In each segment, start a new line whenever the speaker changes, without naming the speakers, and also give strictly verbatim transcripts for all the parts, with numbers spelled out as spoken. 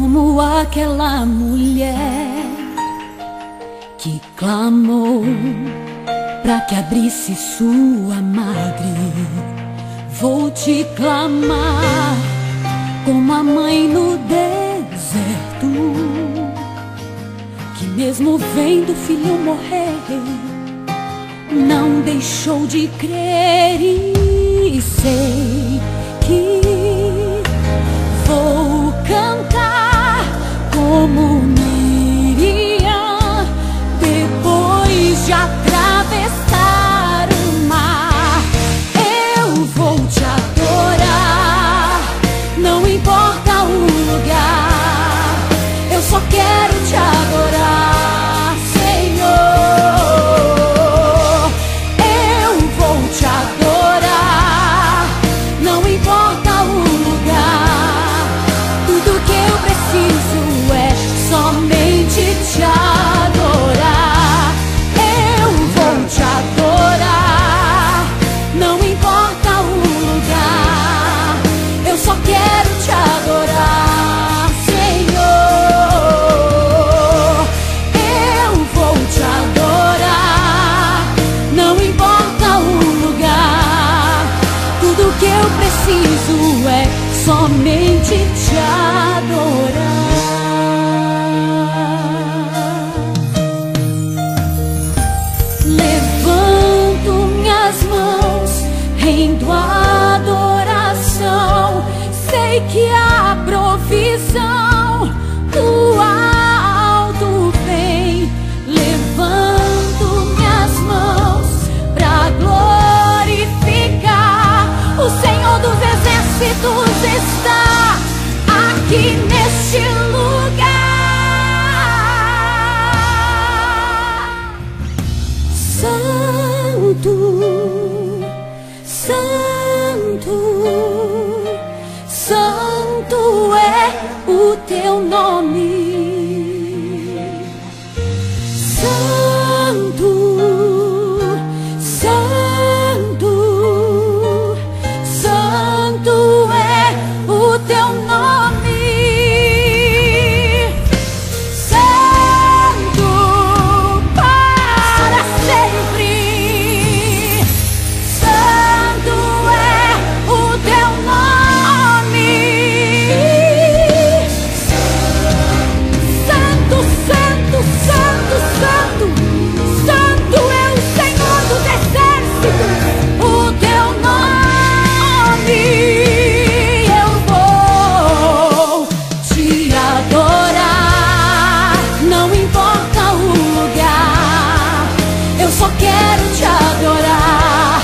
como aquela mulher que clamou para que abrisse sua madre. Vou te clamar como a mãe no deserto, que mesmo vendo o filho morrer, não deixou de crer. E sei que vou cantar como Miriam depois de atravessar o mar. Eu vou te adorar, não importa o lugar. Eu só quero te adorar, Senhor. Eu vou te adorar, não importa o lugar. Tudo que eu preciso é somente te adorar. Eu vou te adorar, não importa o lugar. Eu só quero te adorar, Senhor. Eu vou te adorar, não importa o lugar. Tudo que eu preciso é somente te adorar. Levanto minhas mãos, rendo adoração. Sei que a provisão do alto vem. Levanto minhas mãos pra glorificar. O Senhor dos exércitos está aqui neste lugar. Santo, Santo, Santo é o teu nome. Santo, Santo, Santo é o teu nome. Santo para sempre. Santo é o teu nome. Santo, Santo, Santo, Santo, Santo é o Senhor dos exércitos, o teu nome. Eu vou te adorar, não importa o lugar. Eu só quero te adorar,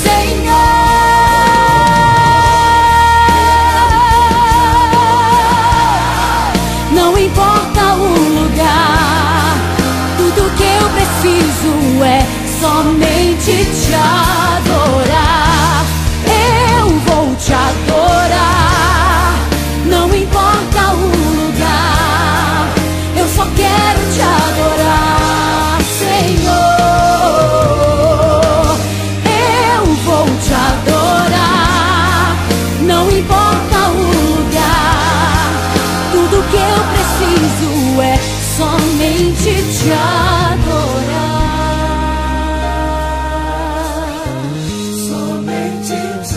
Senhor. Não importa o lugar. Tudo que eu preciso é somente te adorar. Eu vou te adorar, não importa o lugar. Eu só quero te adorar, Senhor. Eu vou te adorar, não importa o lugar. Tudo que eu preciso é somente te adorar. Somente te